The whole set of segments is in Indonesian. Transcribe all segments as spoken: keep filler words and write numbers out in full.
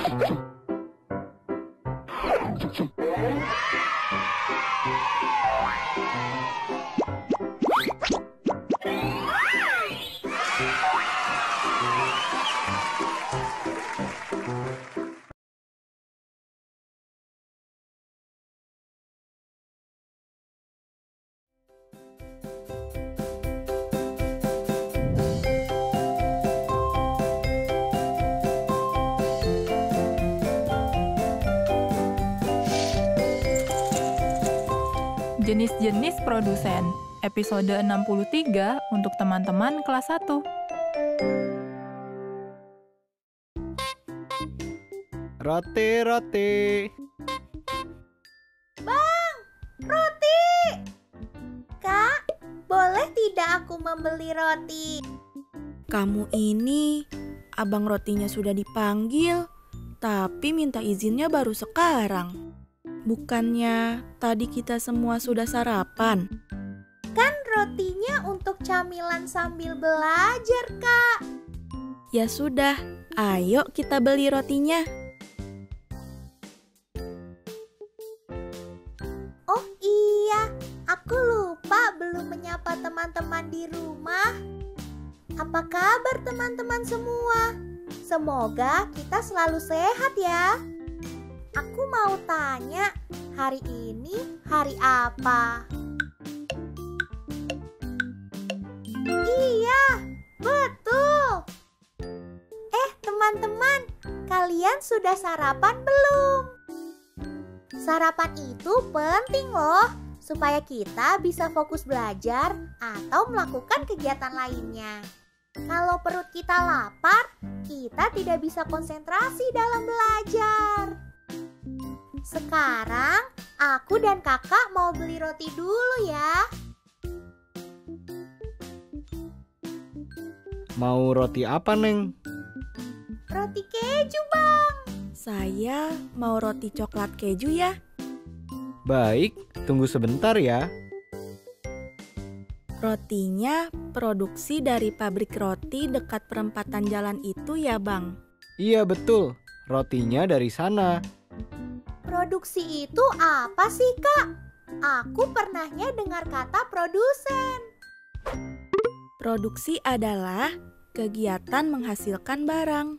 Jenis-jenis produsen, episode enam puluh tiga untuk teman-teman kelas satu. Roti, roti. Bang, roti. Kak, boleh tidak aku membeli roti? Kamu ini, abang rotinya sudah dipanggil, tapi minta izinnya baru sekarang. Bukannya tadi kita semua sudah sarapan? Kan rotinya untuk camilan sambil belajar, Kak. Ya sudah, ayo kita beli rotinya. Oh iya, aku lupa belum menyapa teman-teman di rumah. Apa kabar teman-teman semua? Semoga kita selalu sehat ya. Aku mau tanya, hari ini hari apa? Iya, betul. Eh, teman-teman, kalian sudah sarapan belum? Sarapan itu penting loh, supaya kita bisa fokus belajar atau melakukan kegiatan lainnya. Kalau perut kita lapar, kita tidak bisa konsentrasi dalam belajar. Sekarang, aku dan kakak mau beli roti dulu ya. Mau roti apa, Neng? Roti keju, Bang. Saya mau roti coklat keju ya. Baik, tunggu sebentar ya. Rotinya produksi dari pabrik roti dekat perempatan jalan itu ya, Bang? Iya, betul. Rotinya dari sana. Produksi itu apa sih, Kak? Aku pernahnya dengar kata produsen. Produksi adalah kegiatan menghasilkan barang.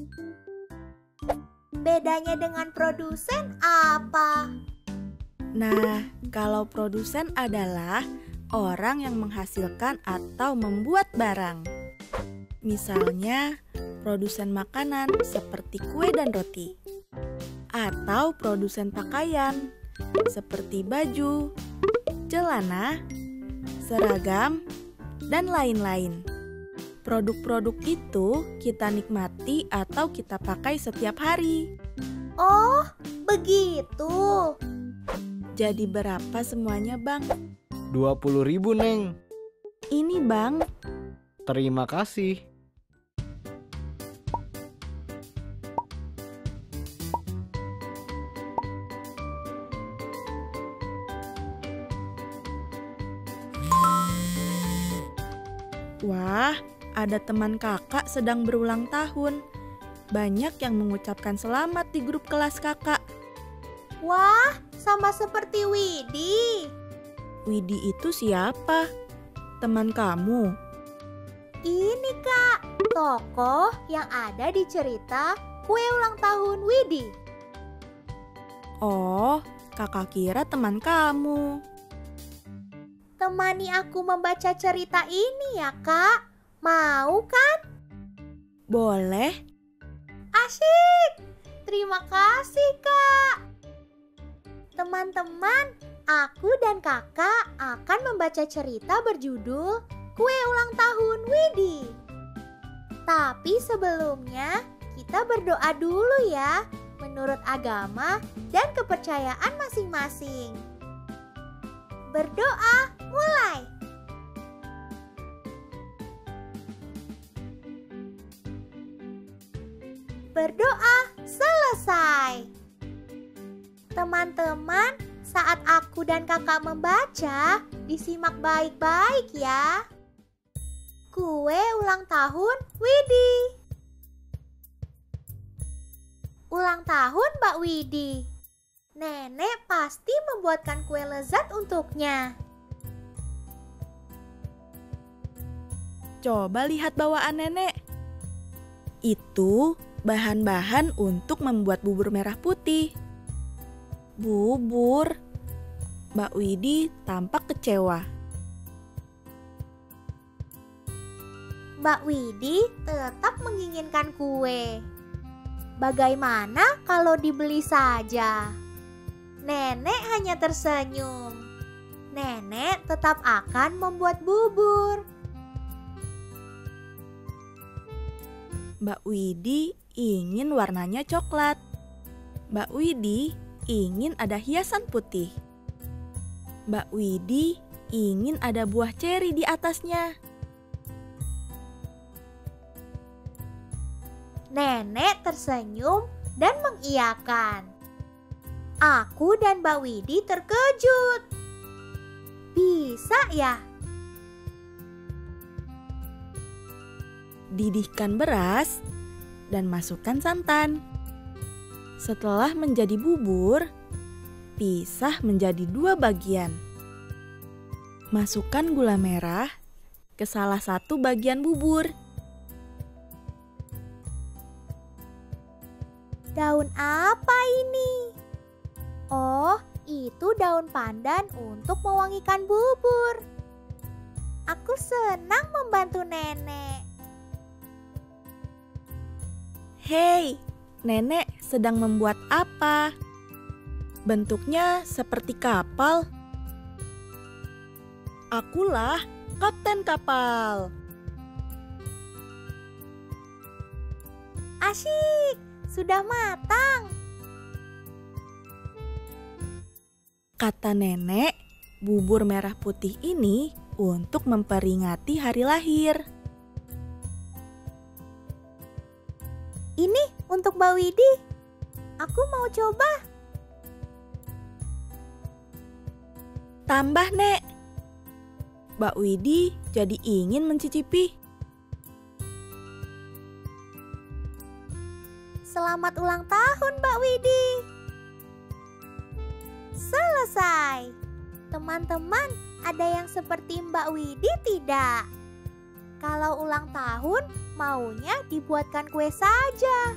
Bedanya dengan produsen apa? Nah, kalau produsen adalah orang yang menghasilkan atau membuat barang. Misalnya, produsen makanan seperti kue dan roti. Atau produsen pakaian seperti baju, celana, seragam, dan lain-lain. Produk-produk itu kita nikmati atau kita pakai setiap hari. Oh, begitu. Jadi berapa semuanya, Bang? dua puluh ribu, Neng. Ini, Bang. Terima kasih. Wah, ada teman kakak sedang berulang tahun. Banyak yang mengucapkan selamat di grup kelas kakak. Wah, sama seperti Widi. Widi itu siapa? Teman kamu? Ini, Kak, tokoh yang ada di cerita Kue Ulang Tahun Widi. Oh, kakak kira teman kamu. Temani aku membaca cerita ini ya, Kak. Mau kan? Boleh. Asyik. Terima kasih, Kak. Teman-teman, aku dan kakak akan membaca cerita berjudul Kue Ulang Tahun Widi. Tapi sebelumnya, kita berdoa dulu ya, menurut agama dan kepercayaan masing-masing. Berdoa mulai. Berdoa selesai. Teman-teman, saat aku dan kakak membaca, disimak baik-baik ya. Kue ulang tahun Widi. ulang tahun Mbak Widi. Nenek pasti membuatkan kue lezat untuknya. Coba lihat bawaan nenek. Itu bahan-bahan untuk membuat bubur merah putih. Bubur. Mbak Widi tampak kecewa. Mbak Widi tetap menginginkan kue. Bagaimana kalau dibeli saja? Nenek hanya tersenyum. Nenek tetap akan membuat bubur. Mbak Widi ingin warnanya coklat. Mbak Widi ingin ada hiasan putih. Mbak Widi ingin ada buah ceri di atasnya. Nenek tersenyum dan mengiyakan. Aku dan Mbak Widi terkejut. Bisa ya? Didihkan beras dan masukkan santan. Setelah menjadi bubur, pisah menjadi dua bagian. Masukkan gula merah ke salah satu bagian bubur. Daun apa ini? Oh, itu daun pandan untuk mewangikan bubur. Aku senang membantu nenek. Hei, nenek sedang membuat apa? Bentuknya seperti kapal. Akulah kapten kapal. Asyik, sudah matang. Kata nenek, bubur merah putih ini untuk memperingati hari lahir. Ini untuk Mbak Widi. Aku mau coba. Tambah, Nek. Mbak Widi jadi ingin mencicipi. Selamat ulang tahun Mbak Widi. Selesai. Teman-teman, ada yang seperti Mbak Widi tidak? Kalau ulang tahun, maunya dibuatkan kue saja.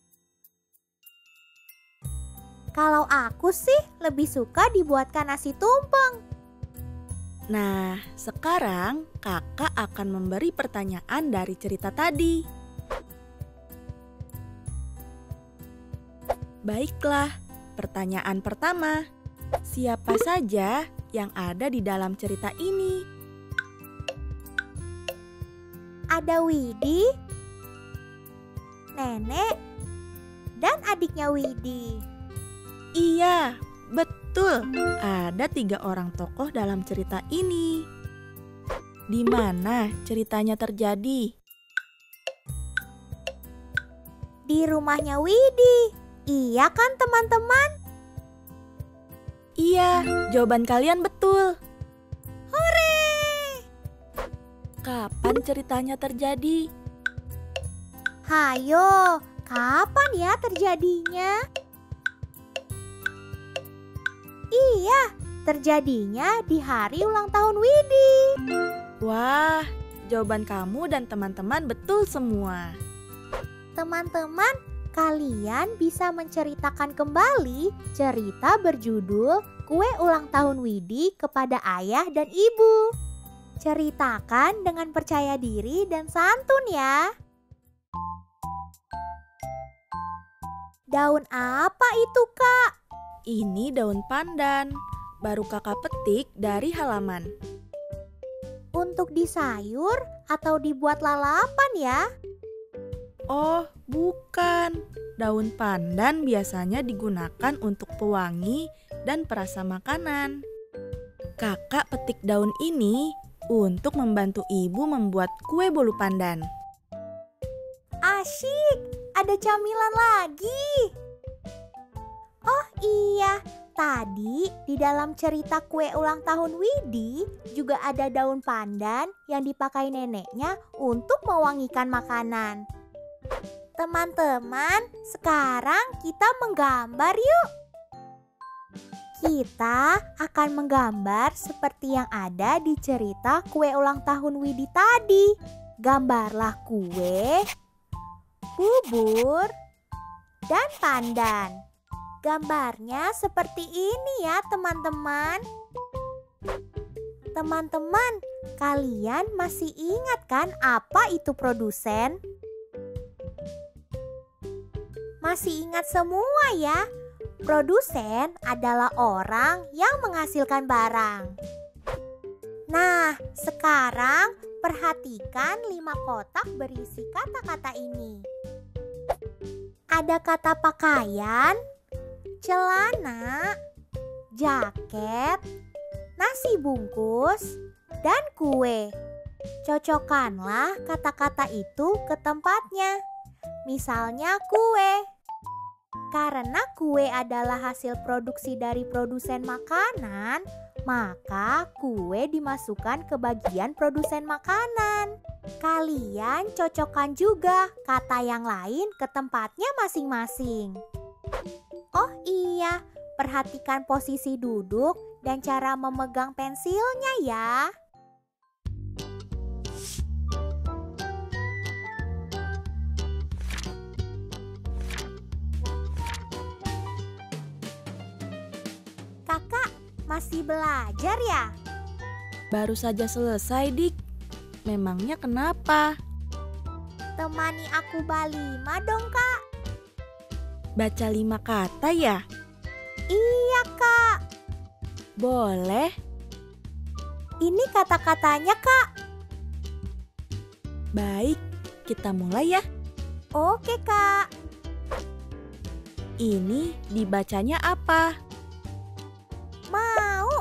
Kalau aku sih lebih suka dibuatkan nasi tumpeng. Nah, sekarang kakak akan memberi pertanyaan dari cerita tadi. Baiklah, pertanyaan pertama. Siapa saja yang ada di dalam cerita ini? Ada Widi, nenek, dan adiknya Widi. Iya, betul. Ada tiga orang tokoh dalam cerita ini. Di mana ceritanya terjadi? Di rumahnya Widi. Iya kan teman-teman? Iya, jawaban kalian betul. Hore! Kapan ceritanya terjadi? Hayo, kapan ya terjadinya? Iya, terjadinya di hari ulang tahun Widi. Wah, jawaban kamu dan teman-teman betul semua. Teman-teman, kalian bisa menceritakan kembali cerita berjudul Kue Ulang Tahun Widi kepada ayah dan ibu. Ceritakan dengan percaya diri dan santun ya. Daun apa itu, Kak? Ini daun pandan, baru kakak petik dari halaman. Untuk disayur atau dibuat lalapan ya? Oh, bukan. Daun pandan biasanya digunakan untuk pewangi dan perasa makanan. Kakak petik daun ini untuk membantu ibu membuat kue bolu pandan. Asyik, ada camilan lagi. Oh iya, tadi di dalam cerita kue ulang tahun Widi juga ada daun pandan yang dipakai neneknya untuk mewangikan makanan. Teman-teman, sekarang kita menggambar yuk. Kita akan menggambar seperti yang ada di cerita kue ulang tahun Widi tadi. Gambarlah kue, bubur, dan pandan. Gambarnya seperti ini ya teman-teman. Teman-teman, kalian masih ingat kan apa itu produsen? Masih ingat semua ya? Produsen adalah orang yang menghasilkan barang. Nah, sekarang perhatikan lima kotak berisi kata-kata ini. Ada kata pakaian, celana, jaket, nasi bungkus, dan kue. Cocokkanlah kata-kata itu ke tempatnya. Misalnya kue. Karena kue adalah hasil produksi dari produsen makanan, maka kue dimasukkan ke bagian produsen makanan. Kalian cocokkan juga kata yang lain ke tempatnya masing-masing. Oh iya, perhatikan posisi duduk dan cara memegang pensilnya ya. Kakak masih belajar ya? Baru saja selesai, Dik. Memangnya kenapa? Temani aku balima dong, Kak. Baca lima kata ya? Iya, Kak. Boleh. Ini kata-katanya, Kak. Baik, kita mulai ya. Oke, Kak. Ini dibacanya apa? Mau.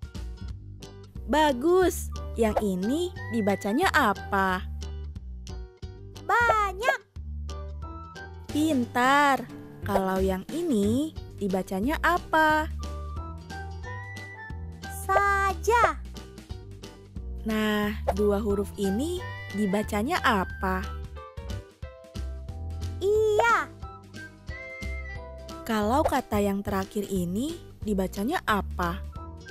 Bagus. Yang ini dibacanya apa? Banyak. Pintar. Kalau yang ini dibacanya apa? Saja. Nah, dua huruf ini dibacanya apa? Iya. Kalau kata yang terakhir ini dibacanya apa?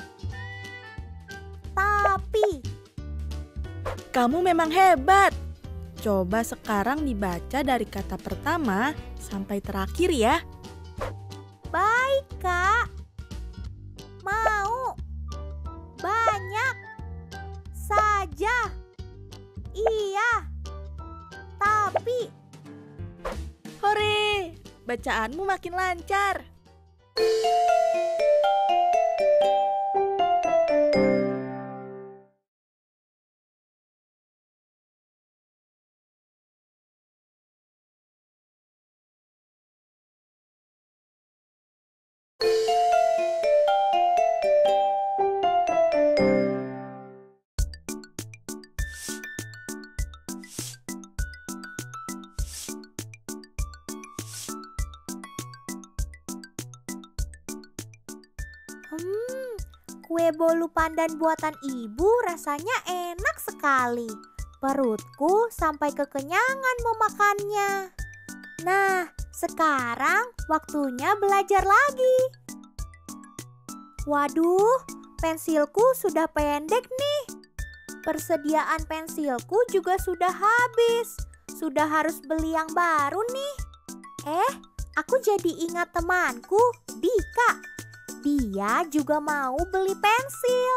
Tapi. Kamu memang hebat. Coba sekarang dibaca dari kata pertama sampai terakhir ya. Baik, Kak. Mau. Banyak. Saja. Iya. Tapi. Hore, bacaanmu makin lancar. Hmm, kue bolu pandan buatan ibu rasanya enak sekali. Perutku sampai kekenyangan memakannya. Nah, sekarang waktunya belajar lagi. Waduh, pensilku sudah pendek nih. Persediaan pensilku juga sudah habis. Sudah harus beli yang baru nih. Eh, aku jadi ingat temanku, Dika. Dia juga mau beli pensil.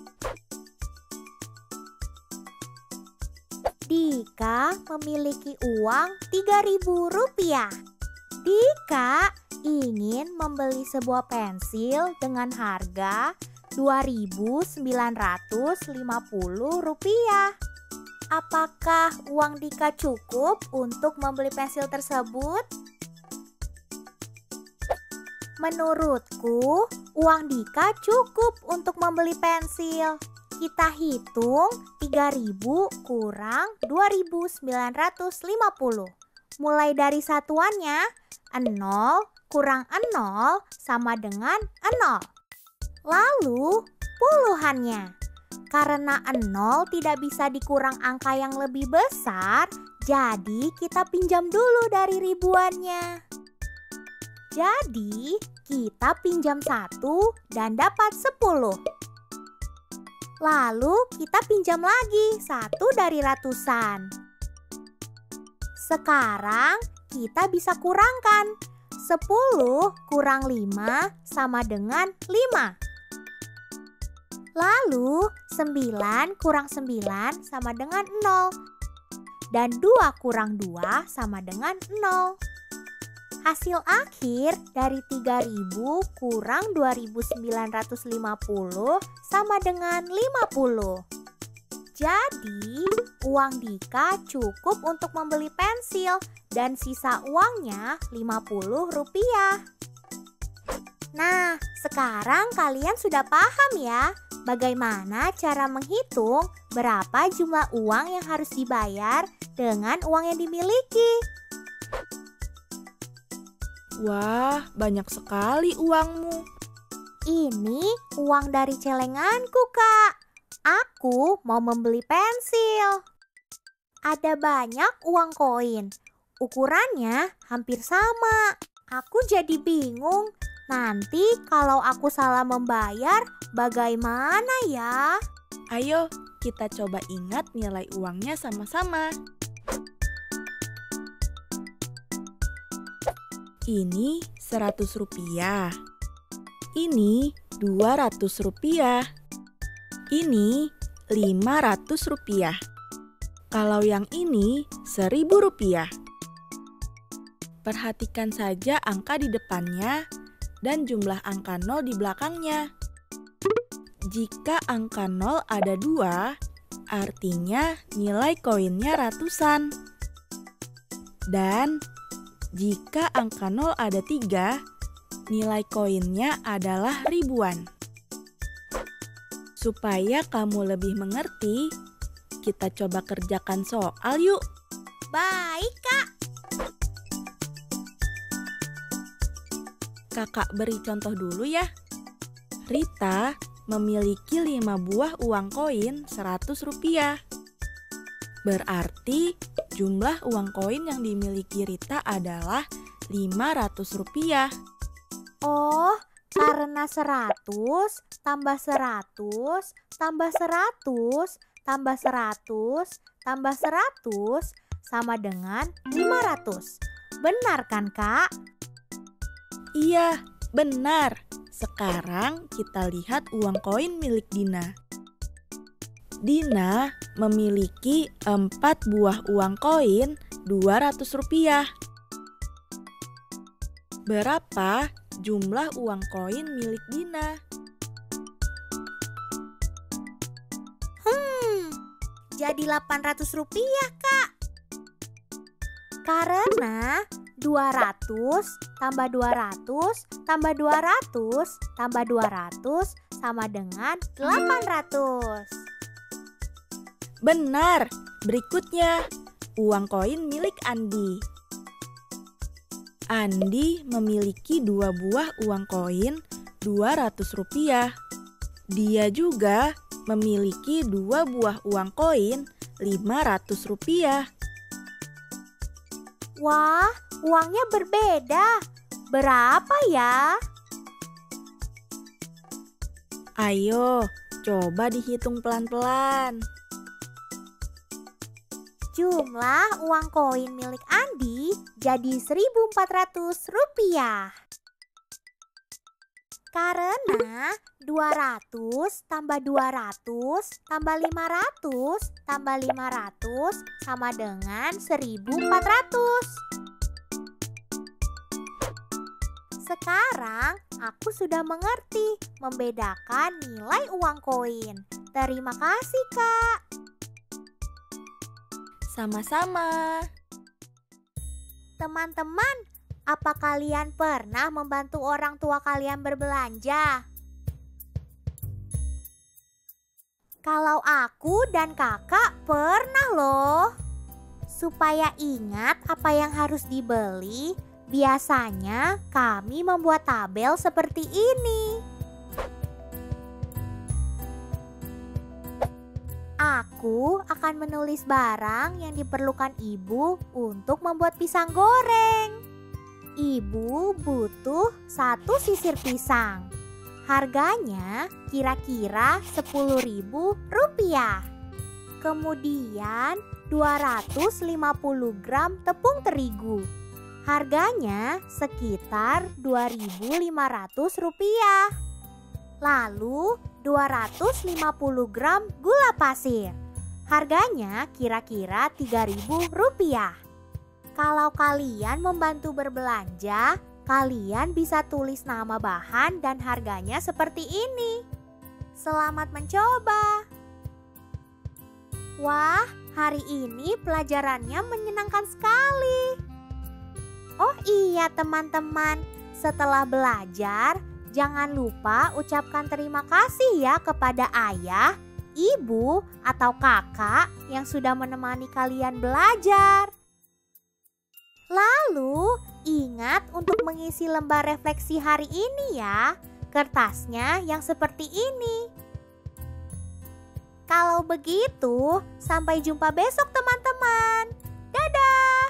Dika memiliki uang tiga ribu rupiah. Dika ingin membeli sebuah pensil dengan harga dua ribu sembilan ratus lima puluh rupiah. Apakah uang Dika cukup untuk membeli pensil tersebut? Menurutku, uang Dika cukup untuk membeli pensil. Kita hitung tiga ribu kurang dua ribu sembilan ratus lima puluh. Mulai dari satuannya, nol kurang nol sama dengan nol. Lalu, puluhannya. Karena nol tidak bisa dikurang angka yang lebih besar, Jadi kita pinjam dulu dari ribuannya. Jadi kita pinjam satu dan dapat sepuluh. Lalu kita pinjam lagi satu dari ratusan. Sekarang kita bisa kurangkan. sepuluh kurang lima sama dengan lima. Lalu sembilan kurang sembilan sama dengan nol. Dan dua kurang dua sama dengan nol. Hasil akhir dari tiga ribu kurang dua ribu sembilan ratus lima puluh sama dengan lima puluh. Jadi, uang Dika cukup untuk membeli pensil dan sisa uangnya lima puluh rupiah. Nah, sekarang kalian sudah paham ya bagaimana cara menghitung berapa jumlah uang yang harus dibayar dengan uang yang dimiliki. Wah, banyak sekali uangmu. Ini uang dari celenganku, Kak. Aku mau membeli pensil. Ada banyak uang koin. Ukurannya hampir sama. Aku jadi bingung. Nanti kalau aku salah membayar, bagaimana ya? Ayo, kita coba ingat nilai uangnya sama-sama. Ini seratus rupiah. Ini dua ratus rupiah. Ini lima ratus rupiah. Kalau yang ini seribu rupiah. Perhatikan saja angka di depannya dan jumlah angka nol di belakangnya. Jika angka nol ada dua, artinya nilai koinnya ratusan. Dan jika angka nol ada tiga, nilai koinnya adalah ribuan. Supaya kamu lebih mengerti, kita coba kerjakan soal yuk. Baik, Kak. Kakak beri contoh dulu ya. Rita memiliki lima buah uang koin seratus rupiah. Berarti jumlah uang koin yang dimiliki Rita adalah lima ratus rupiah. Oh, karena seratus tambah seratus tambah seratus tambah seratus tambah seratus sama dengan lima ratus. Benar kan, Kak? Iya, benar. Sekarang kita lihat uang koin milik Dina. Dina memiliki empat buah uang koin dua ratus rupiah. Berapa jumlah uang koin milik Dina? Hmm, jadi delapan ratus rupiah, Kak. Karena dua ratus tambah dua ratus tambah dua ratus tambah dua ratus sama dengan delapan ratus. Benar. Berikutnya, uang koin milik Andi. Andi memiliki dua buah uang koin dua ratus rupiah. Dia juga memiliki dua buah uang koin lima ratus rupiah. Wah, uangnya berbeda. Berapa ya? Ayo, coba dihitung pelan-pelan. Jumlah uang koin milik Andi jadi seribu empat ratus rupiah. Karena dua ratus tambah dua ratus tambah lima ratus tambah lima ratus sama dengan seribu empat ratus. Sekarang aku sudah mengerti membedakan nilai uang koin. Terima kasih, Kak. Sama-sama. Teman-teman, apa kalian pernah membantu orang tua kalian berbelanja? Kalau aku dan kakak pernah loh. Supaya ingat apa yang harus dibeli, biasanya kami membuat tabel seperti ini. Aku Aku akan menulis barang yang diperlukan ibu untuk membuat pisang goreng. Ibu butuh satu sisir pisang. Harganya kira-kira sepuluh ribu rupiah. Kemudian dua ratus lima puluh gram tepung terigu. Harganya sekitar dua ribu lima ratus rupiah. Lalu dua ratus lima puluh gram gula pasir. Harganya kira-kira tiga ribu rupiah. Kalau kalian membantu berbelanja, kalian bisa tulis nama bahan dan harganya seperti ini. Selamat mencoba. Wah, hari ini pelajarannya menyenangkan sekali. Oh iya teman-teman, setelah belajar, jangan lupa ucapkan terima kasih ya kepada ayah, ibu, atau kakak yang sudah menemani kalian belajar. Lalu, ingat untuk mengisi lembar refleksi hari ini ya. Kertasnya yang seperti ini. Kalau begitu, sampai jumpa besok teman-teman. Dadah!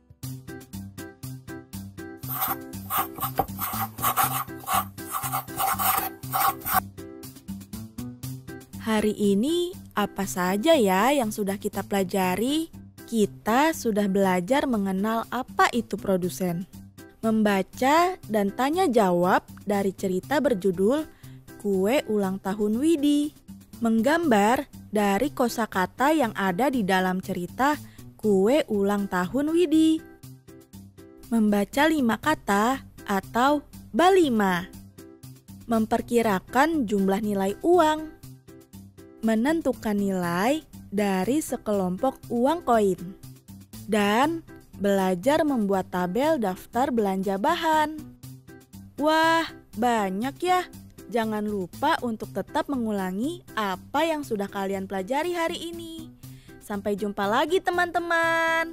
Hari ini apa saja ya yang sudah kita pelajari? Kita sudah belajar mengenal apa itu produsen, membaca dan tanya jawab dari cerita berjudul Kue Ulang Tahun Widi, menggambar dari kosakata yang ada di dalam cerita Kue Ulang Tahun Widi, membaca lima kata atau balima, memperkirakan jumlah nilai uang, menentukan nilai dari sekelompok uang koin, dan belajar membuat tabel daftar belanja bahan. Wah, banyak ya. Jangan lupa untuk tetap mengulangi apa yang sudah kalian pelajari hari ini. Sampai jumpa lagi teman-teman.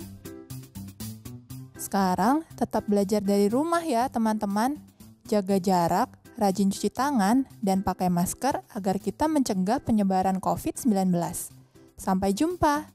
Sekarang tetap belajar dari rumah ya teman-teman. Jaga jarak, rajin cuci tangan, dan pakai masker agar kita mencegah penyebaran covid sembilan belas. Sampai jumpa!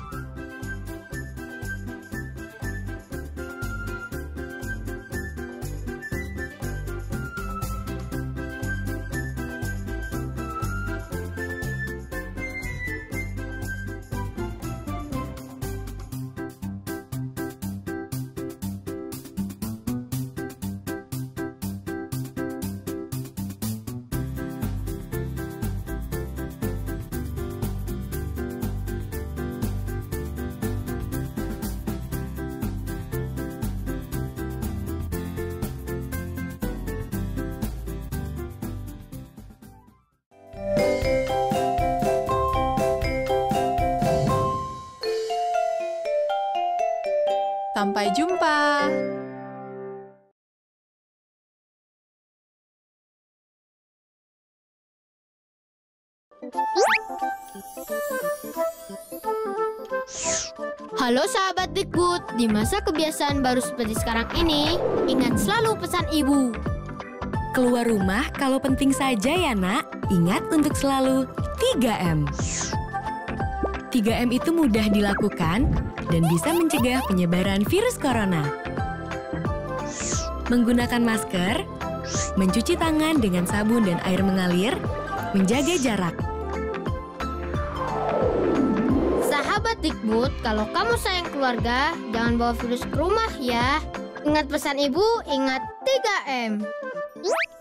Sampai jumpa! Halo sahabat Dikbud, di masa kebiasaan baru seperti sekarang ini, ingat selalu pesan ibu. Keluar rumah kalau penting saja ya nak, ingat untuk selalu tiga M. tiga M itu mudah dilakukan dan bisa mencegah penyebaran virus corona. Menggunakan masker, mencuci tangan dengan sabun dan air mengalir, menjaga jarak. Sahabat Dikbud, kalau kamu sayang keluarga, jangan bawa virus ke rumah ya. Ingat pesan ibu, ingat tiga M.